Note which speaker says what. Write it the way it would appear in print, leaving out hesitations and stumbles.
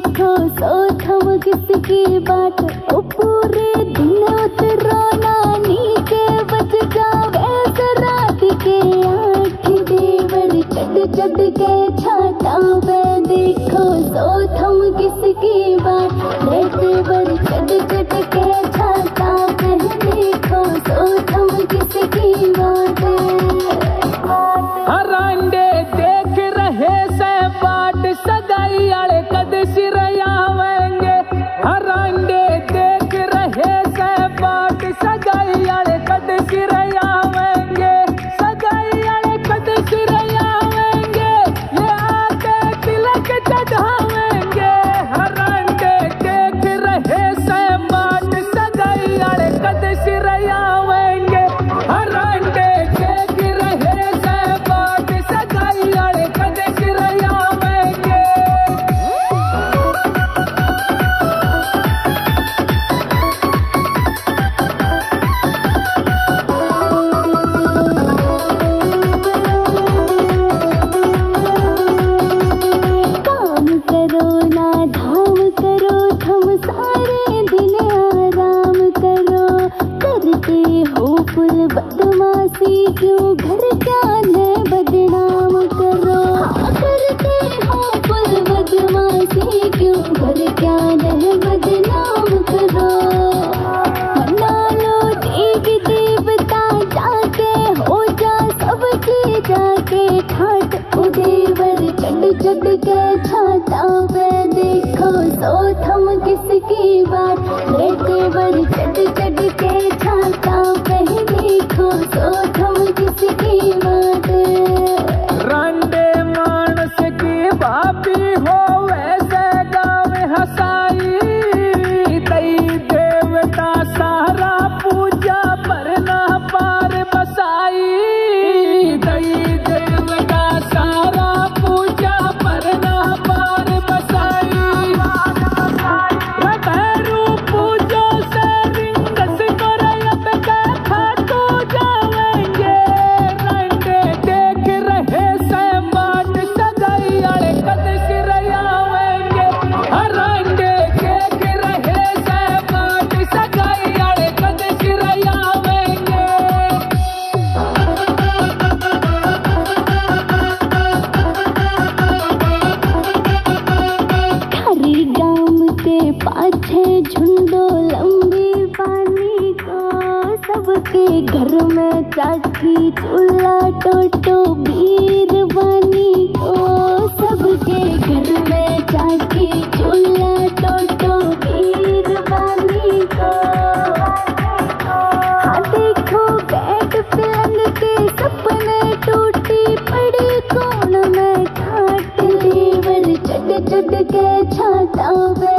Speaker 1: देखो सोचम किसकी बात ओ पूरे दिन उतरो ना नीचे बच जावे रात के 8 देवर चढ़ के छाता पे देखो सोचम किसकी बात देवर चढ़ के छाता पे देखो सोचम किसकी बात
Speaker 2: हरांडे देख रहे से बाट सगाई आले कद सिर आवेंगे। हरांडे देख रहे से बाट सगाई आले कद सिर आवेंगे। सगाई आले कद सिर आवेंगे ये आके तिलक चढ़ावेंगे। हरांडे देख रहे से बाट सगाई आले कद सिर आवेंगे। हरांडे देख रहे से बाट सगाई आले कद सिर आवेंगे।
Speaker 1: काम करो ना धाम करो थम सारे दिन आराम करो। करते हो फुल बदमाशी क्यों घर जाने बदनाम करो। करते हो फुल बदमाशी क्यों घर जाने बदनाम करो। मना लो देव देवता जाके हो जा सब चीज जाके ठाट ओ देवर चढ़ के छाता पे देखो सोचम किसकी बात देवर चढ़ के छाता पे देखो सोचम किसकी बात।
Speaker 2: रांडे मानस की भाभी हो वैसे गाँव हसाई। दई देवता सारा पूजा पर ना पार बसाई। दई देवता सारा पूजा पर ना पार बसाई। भैरू पूजो से रिंगस अब देखा तो जावेंगे। रांडे देख रहे से बाट सगाई आले कद सिर आवेंगे। रांडे देख रहे से बाट सगाई आले कद सिर आवेंगे।
Speaker 1: हरी गाम के पाछे झुंडो लंबी पानी को सबके घर में चाची चूल्हा टोटो बीर बानी को। सबके घर में चाची चूल्हा टोटो बीर बानी को। हाँ देखो बैठ पलंग के सपने टूटी पड़ी कोण में खाट देवर चढ़ के छाता पे